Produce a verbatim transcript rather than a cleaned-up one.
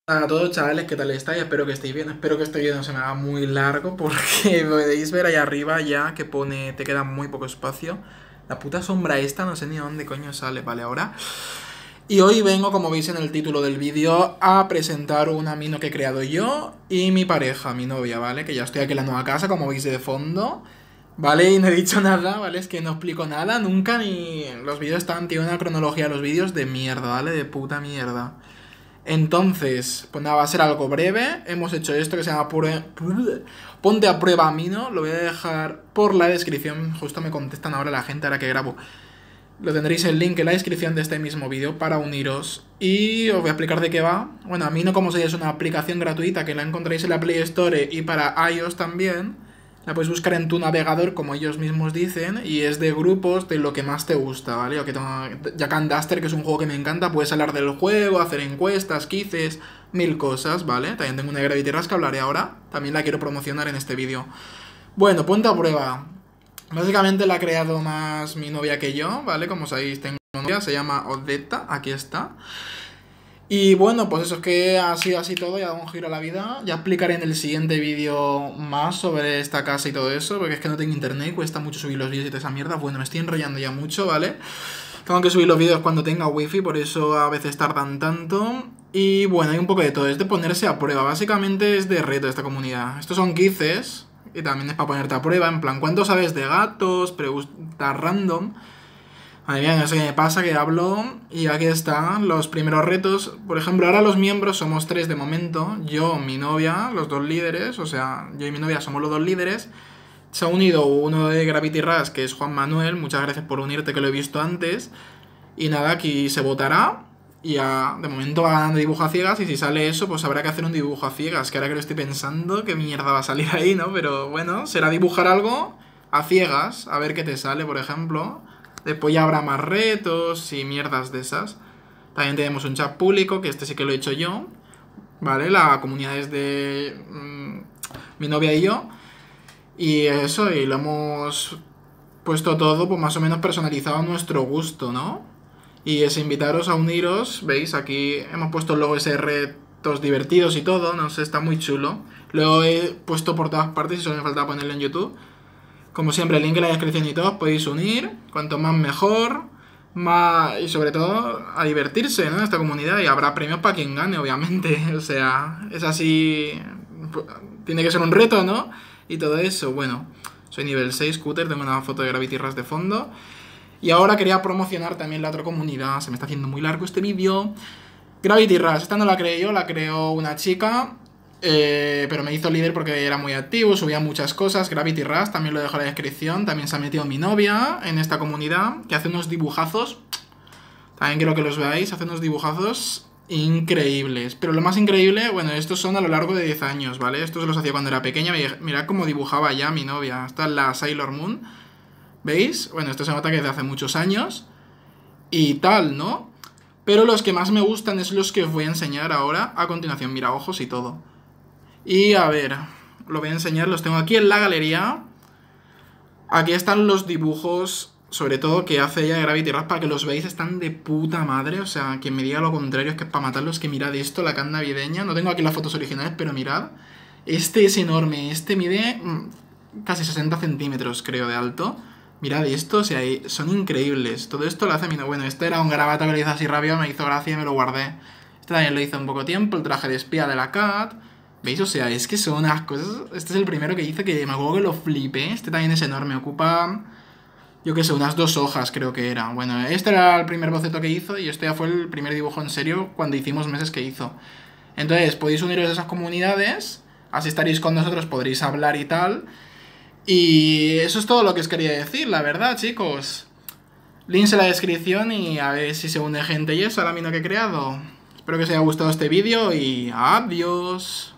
Hola a todos chavales, ¿qué tal estáis? Espero que estéis bien, espero que este vídeo no se me haga muy largo porque podéis ver ahí arriba ya que pone te queda muy poco espacio. La puta sombra esta, no sé ni dónde coño sale, vale, ahora. Y hoy vengo, como veis en el título del vídeo, a presentar una mino que he creado yo y mi pareja, mi novia, ¿vale? Que ya estoy aquí en la nueva casa, como veis de fondo. Vale, y no he dicho nada, ¿vale? Es que no explico nada, nunca ni... Los vídeos están, tiene una cronología de los vídeos de mierda, ¿vale? De puta mierda. Entonces, pues nada, va a ser algo breve. Hemos hecho esto que se llama pure... Ponte a prueba Mino. Lo voy a dejar por la descripción. Justo me contestan ahora la gente ahora que grabo. Lo tendréis el link en la descripción de este mismo vídeo para uniros. Y os voy a explicar de qué va. Bueno, Mino, como sabéis, es una aplicación gratuita que la encontráis en la Play Store y para iOS también. La puedes buscar en tu navegador, como ellos mismos dicen, y es de grupos de lo que más te gusta, ¿vale? Yo que tengo Jack and Duster, que es un juego que me encanta, puedes hablar del juego, hacer encuestas, quizzes, mil cosas, ¿vale? También tengo una Gravity Rush que hablaré ahora, también la quiero promocionar en este vídeo. Bueno, ponte a prueba. Básicamente la ha creado más mi novia que yo, ¿vale? Como sabéis, tengo una novia, se llama Odetta, aquí está. Y bueno, pues eso es que ha sido así todo, ya da un giro a la vida. Ya explicaré en el siguiente vídeo más sobre esta casa y todo eso, porque es que no tengo internet, cuesta mucho subir los vídeos y toda esa mierda. Bueno, me estoy enrollando ya mucho, ¿vale? Tengo que subir los vídeos cuando tenga wifi, por eso a veces tardan tanto. Y bueno, hay un poco de todo, es de ponerse a prueba. Básicamente es de reto esta comunidad. Estos son quizzes, y también es para ponerte a prueba, en plan, ¿cuánto sabes de gatos? Preguntas random. Madre mía, no sé qué me pasa, que hablo y aquí están los primeros retos. Por ejemplo, ahora los miembros somos tres de momento. Yo, mi novia, los dos líderes, o sea, yo y mi novia somos los dos líderes. Se ha unido uno de Gravity Rush, que es Juan Manuel. Muchas gracias por unirte, que lo he visto antes. Y nada, aquí se votará. Y ya, de momento va ganando dibujo a ciegas. Y si sale eso, pues habrá que hacer un dibujo a ciegas. Que ahora que lo estoy pensando, qué mierda va a salir ahí, ¿no? Pero bueno, será dibujar algo a ciegas. A ver qué te sale, por ejemplo. Después ya habrá más retos y mierdas de esas. También tenemos un chat público, que este sí que lo he hecho yo. ¿Vale? La comunidad es de mmm, mi novia y yo. Y eso, y lo hemos puesto todo pues más o menos personalizado a nuestro gusto, ¿no? Y es invitaros a uniros. ¿Veis? Aquí hemos puesto luego ese retos divertidos y todo. No sé, está muy chulo. Lo he puesto por todas partes y solo me falta ponerlo en YouTube. Como siempre, el link en la descripción y todo, os podéis unir. Cuanto más mejor. Más, y sobre todo a divertirse, ¿no? En esta comunidad. Y habrá premios para quien gane, obviamente. O sea, es así. Tiene que ser un reto, ¿no? Y todo eso. Bueno, soy nivel seis, Scooter. Tengo una foto de Gravity Rush de fondo. Y ahora quería promocionar también la otra comunidad. Se me está haciendo muy largo este vídeo. Gravity Rush, esta no la creé yo, la creó una chica. Eh, pero me hizo líder porque era muy activo, subía muchas cosas. Gravity Rush, también lo dejo en la descripción. También se ha metido mi novia en esta comunidad, que hace unos dibujazos. También quiero que los veáis, hace unos dibujazos increíbles. Pero lo más increíble, bueno, estos son a lo largo de diez años, ¿vale? Estos los hacía cuando era pequeña. Mirad cómo dibujaba ya mi novia. Esta es la Sailor Moon. ¿Veis? Bueno, esto se nota que es de hace muchos años. Y tal, ¿no? Pero los que más me gustan es los que os voy a enseñar ahora. A continuación, mira, ojos y todo. Y a ver, lo voy a enseñar, los tengo aquí en la galería. Aquí están los dibujos, sobre todo que hace ella Gravity Rush, para que los veáis, están de puta madre. O sea, quien me diga lo contrario es que es para matarlos, que mirad esto, la can navideña. No tengo aquí las fotos originales, pero mirad. Este es enorme, este mide mmm, casi sesenta centímetros, creo, de alto. Mirad esto, o sea, son increíbles. Todo esto lo hace mi... Bueno, este era un garabato que le hizo así rápido, me hizo gracia y me lo guardé. Este también lo hizo en poco tiempo, el traje de espía de la Cat. ¿Veis? O sea, es que son unas cosas... Este es el primero que hice que me acuerdo que lo flipé. Este también es enorme, ocupa... Yo qué sé, unas dos hojas creo que era. Bueno, este era el primer boceto que hizo y este ya fue el primer dibujo en serio cuando hicimos meses que hizo. Entonces, podéis uniros a esas comunidades, así estaréis con nosotros, podréis hablar y tal. Y eso es todo lo que os quería decir, la verdad, chicos. Links en la descripción y a ver si se une gente y eso a la mina que he creado. Espero que os haya gustado este vídeo y adiós.